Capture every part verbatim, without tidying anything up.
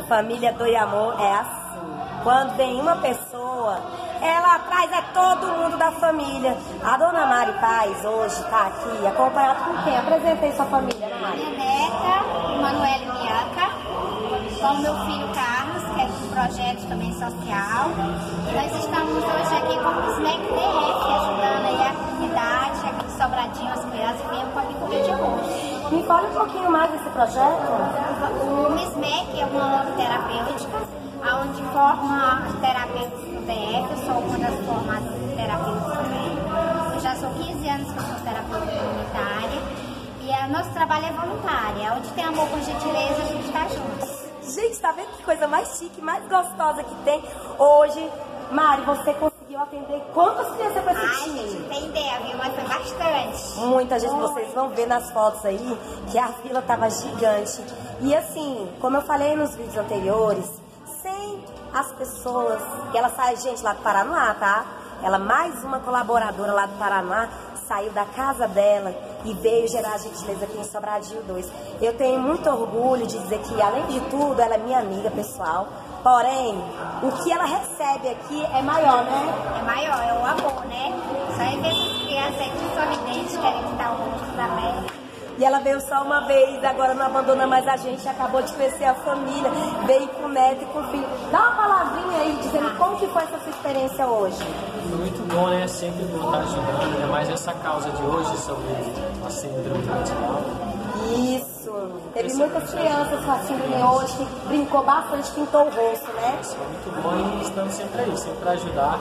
Família Doi Amor é assim. Quando vem uma pessoa, ela atrás é todo mundo da família. A dona Mari Paz hoje está aqui acompanhada com quem? Apresentei sua família, Dona Mari. Minha neta, Manuela Bianca, com o meu filho Carlos, que é do projeto também social. E nós estamos hoje aqui com o SMEC D F, ajudando aí a comunidade, aqui de Sobradinho, as crianças que vêm com a agricultura de arroz. Me fala um pouquinho mais desse projeto. O SMEC é uma obra terapêutica, onde forma terapeutas do D F. Eu sou uma das formadas terapeutas também. Eu já sou quinze anos que eu sou terapeuta comunitária. E o nosso trabalho é voluntário. Onde tem amor com gentileza, a gente está junto. Gente, tá vendo que coisa mais chique, mais gostosa que tem? Hoje, Mari, você conseguiu atender quantas crianças para esse Ai, time? gente, não tem ideia, viu? Mas foi bastante. Muita gente, vocês vão ver nas fotos aí que a fila tava gigante. E assim, como eu falei nos vídeos anteriores, sem as pessoas, que ela sai, gente, lá do Paraná, tá? Ela, mais uma colaboradora lá do Paraná, saiu da casa dela e veio gerar gentileza aqui em Sobradinho dois. Eu tenho muito orgulho de dizer que, além de tudo, ela é minha amiga pessoal. Porém, o que ela recebe aqui é maior, né? É maior, é o amor, né? Só em vez de crianças aqui sorridentes, querendo estar o mundo também. E ela veio só uma vez, agora não abandona mais a gente, acabou de crescer a família, veio com o neto e com o filho. Dá uma palavrinha aí, dizendo como que foi essa sua experiência hoje. Muito bom, né? Sempre bom estar ajudando, ainda mais essa causa de hoje sobre a síndrome mental. Isso. Teve muitas crianças com a síndrome hoje que brincou bastante, pintou o rosto, né? Isso é muito bom e estamos sempre aí, sempre para ajudar.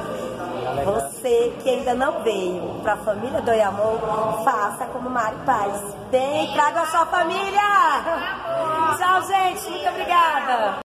Você que ainda não veio para a família Doi Amor, faça como Mari Paz. Vem, traga a sua família! Tchau, gente. Muito obrigada.